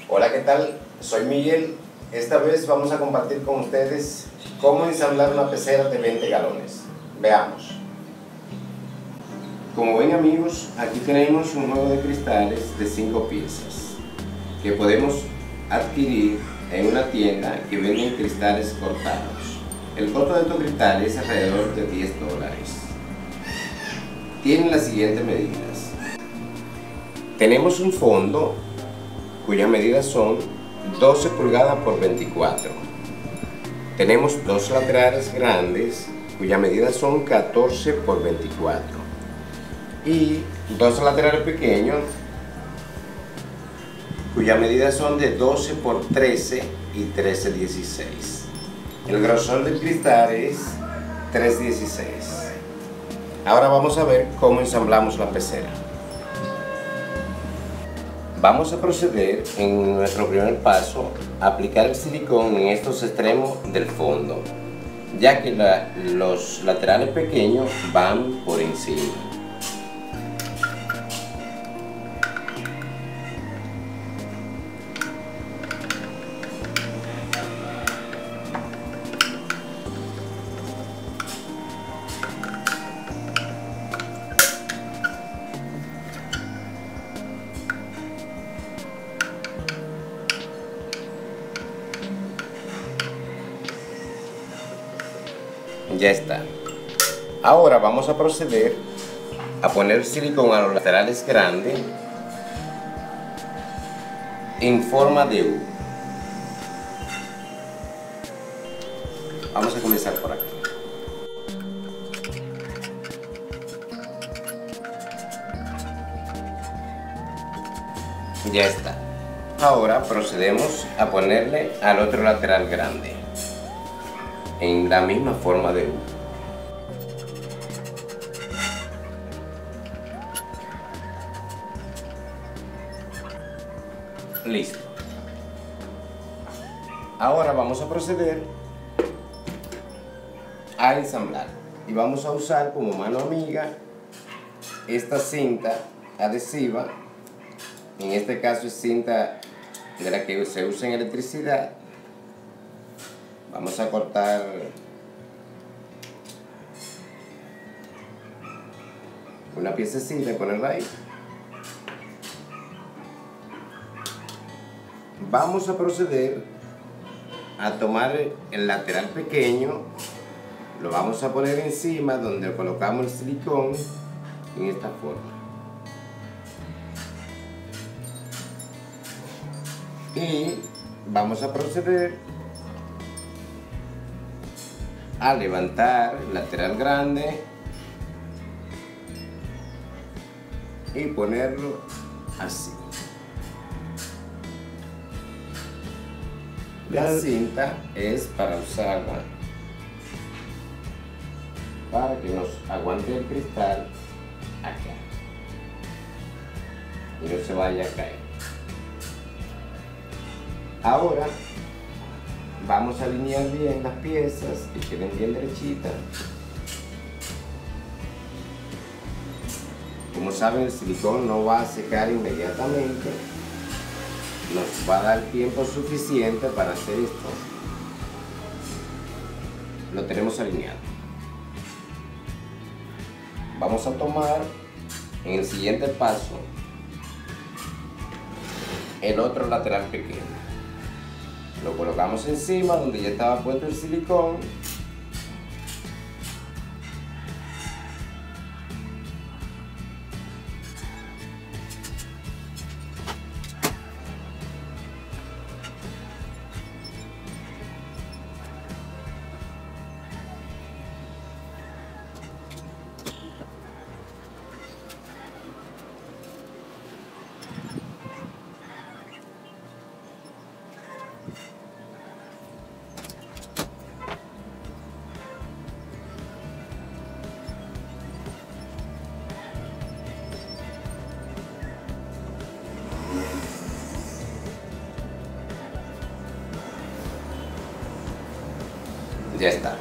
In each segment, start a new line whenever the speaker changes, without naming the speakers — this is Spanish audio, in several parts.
Hola, ¿qué tal? Soy Miguel. Esta vez vamos a compartir con ustedes cómo ensamblar una pecera de 20 galones. Veamos. Como ven, amigos, aquí tenemos un juego de cristales de 5 piezas que podemos adquirir en una tienda que venden cristales cortados. El costo de estos cristales es alrededor de $10. Tienen las siguientes medidas. Tenemos un fondo cuyas medidas son 12 pulgadas por 24. Tenemos dos laterales grandes cuyas medidas son 14 por 24 y dos laterales pequeños cuyas medidas son de 12 por 13 y 13/16. El grosor del cristal es 3/16. Ahora vamos a ver cómo ensamblamos la pecera. Vamos a proceder en nuestro primer paso a aplicar el silicón en estos extremos del fondo, ya que los laterales pequeños van por encima. Ya está. Ahora vamos a proceder a poner silicón a los laterales grandes en forma de U. Vamos a comenzar por aquí. Ya está. Ahora procedemos a ponerle al otro lateral grande en la misma forma de U. Listo. Ahora vamos a proceder a ensamblar y vamos a usar como mano amiga esta cinta adhesiva. En este caso es cinta de la que se usa en electricidad. Vamos a cortar una piececita y ponerla ahí. Vamos a proceder a tomar el lateral pequeño, lo vamos a poner encima donde colocamos el silicón en esta forma. Y vamos a proceder a levantar el lateral grande y ponerlo así. La cinta es para usarla para que nos aguante el cristal acá y no se vaya a caer. Ahora vamos a alinear bien las piezas que queden bien derechitas. Como saben, el silicón no va a secar inmediatamente. Nos va a dar tiempo suficiente para hacer esto. Lo tenemos alineado. Vamos a tomar en el siguiente paso el otro lateral pequeño. Lo colocamos encima donde ya estaba puesto el silicón. Ya está.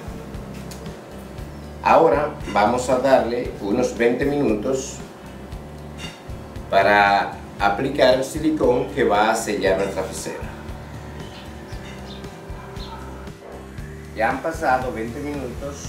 Ahora vamos a darle unos 20 minutos para aplicar el silicón que va a sellar nuestra pecera. Ya han pasado 20 minutos,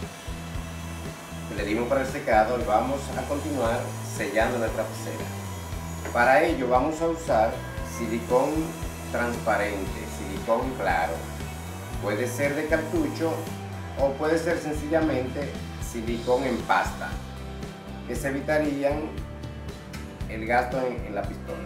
le dimos para el secado y vamos a continuar sellando nuestra pecera. Para ello vamos a usar silicón transparente, silicón claro. Puede ser de cartucho o puede ser sencillamente silicón en pasta, que se evitarían el gasto en la pistola.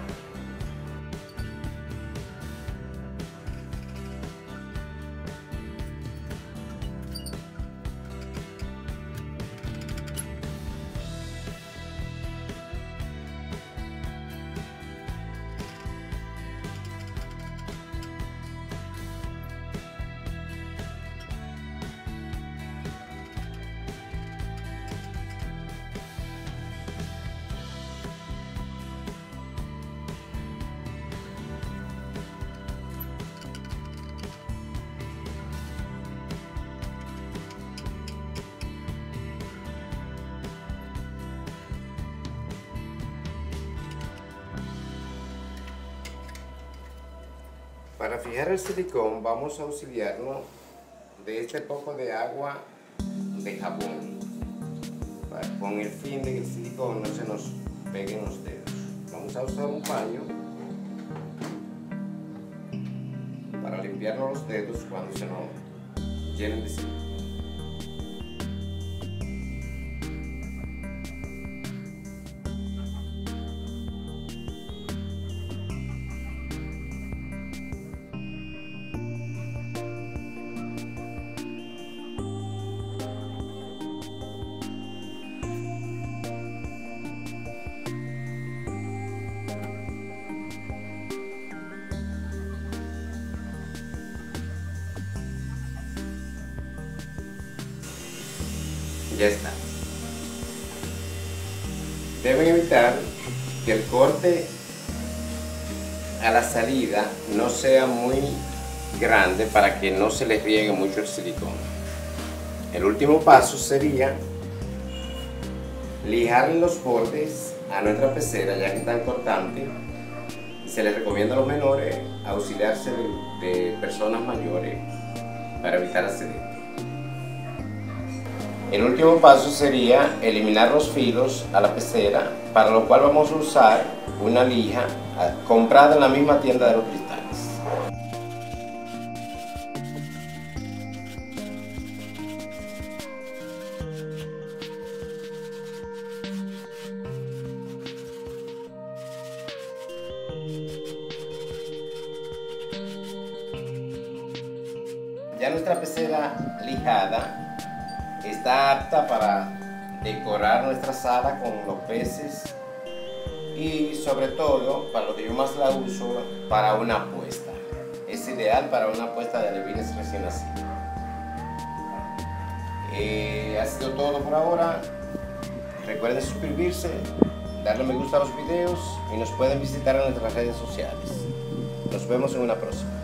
Para fijar el silicón vamos a auxiliarnos de este poco de agua de jabón, con el fin de que el silicón no se nos pegue en los dedos. Vamos a usar un paño para limpiarnos los dedos cuando se nos llenen de silicón. Ya está. Deben evitar que el corte a la salida no sea muy grande para que no se les riegue mucho el silicón. El último paso sería lijar los bordes a nuestra pecera, ya que están cortantes. Se les recomienda a los menores auxiliarse de personas mayores para evitar accidentes. El último paso sería eliminar los filos a la pecera, para lo cual vamos a usar una lija comprada en la misma tienda de los cristales. Ya nuestra pecera lijada está apta para decorar nuestra sala con los peces y sobre todo, para lo que yo más la uso, para una apuesta. Es ideal para una apuesta de alevines recién nacidos. Ha sido todo por ahora. Recuerden suscribirse, darle me gusta a los videos y nos pueden visitar en nuestras redes sociales. Nos vemos en una próxima.